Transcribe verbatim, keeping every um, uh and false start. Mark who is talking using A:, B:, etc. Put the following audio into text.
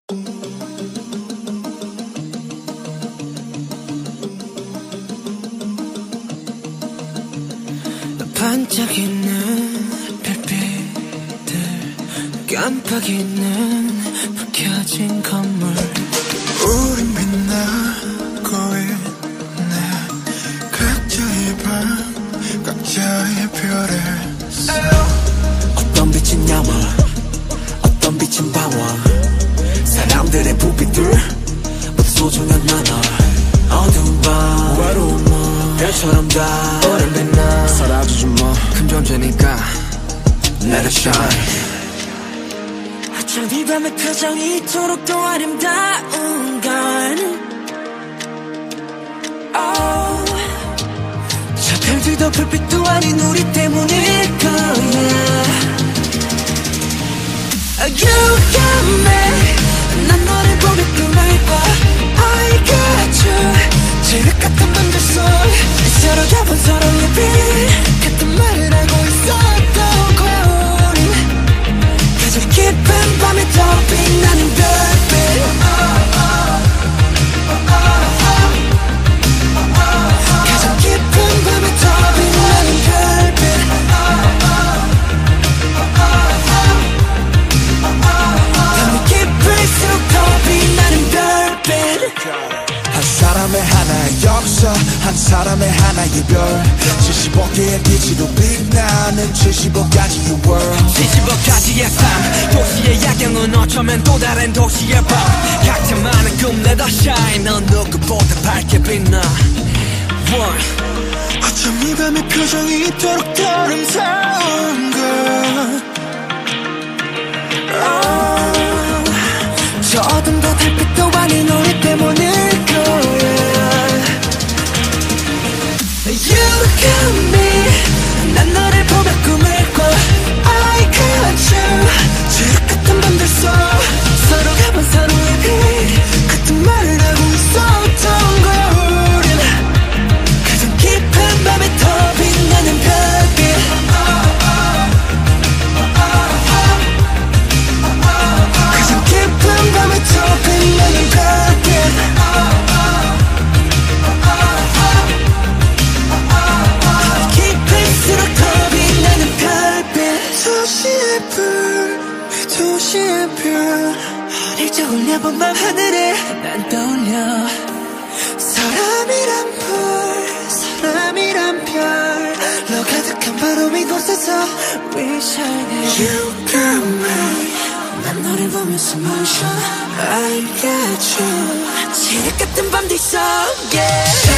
A: 반짝이는 별빛들, 깜빡이는 불 켜진 건물.
B: 우린 빛나고 있네. 각자의 방, 각자의 별에
A: 어떤 빛은 야망, 어떤 빛은 방황. 사람들의 부비들 모두 소중한 나눠. 어두운 밤, 외로운 밤, 별처럼 다 오랜 빛나. 사라지지 뭐, 큰 존재니까 Let it shine. 어쩜 이 밤의 표정이 이토록 더 아름다운 건 oh. 저 별들도 불빛도 아닌 우리 때문일 거야. You got me, 난 너를 보며 꿈을 꿔. I got you, 지륵 같은 밤들 속 서로 잡은 서로의 빛 같은 말을 하고 있었던 거야. 우린 가장 깊은 밤에 더 빛나는 별빛. 가장 깊은 밤에 더 빛나는 별빛. 밤이 깊을수록 더 빛나는 별빛.
B: 한 사람의 하나의 역사, 한 사람의 하나의 별. 칠십오 개의 빛으로 빛나는 칠십오 가지의 world.
A: 칠십오 가지의 삶, 도시의 야경은 어쩌면 또 다른 도시의 밤. 각자만의 꿈 let us shine, 넌 누구보다 밝게 빛나. One.
B: 어쩜 이 밤의 표정이 이토록 더 아름다운 것.
A: oh. 저 어둠도 달빛도 아닌 우리 때문일 거야. You got me, 난 너를 보며 꿈을 꿔. I got you, 지옥 같은 밤들 속 서로 가본 서로의 빛 같은 말을 하고 있었던 거야. 우린 가장 깊은 밤에 더 빛나는 별빛. 가장 깊은 밤에 더 빛나는 별빛. 도시의 별, 어릴 적 올려본 밤 하늘에 난 떠올려. 사람이란 불, 사람이란 별, 너 가득한 바로 이곳에서 We shine.
B: You got me,
A: 난 너를 보며 숨을 쉬어. I got you, 지륵 같은 밤들 속 yeah.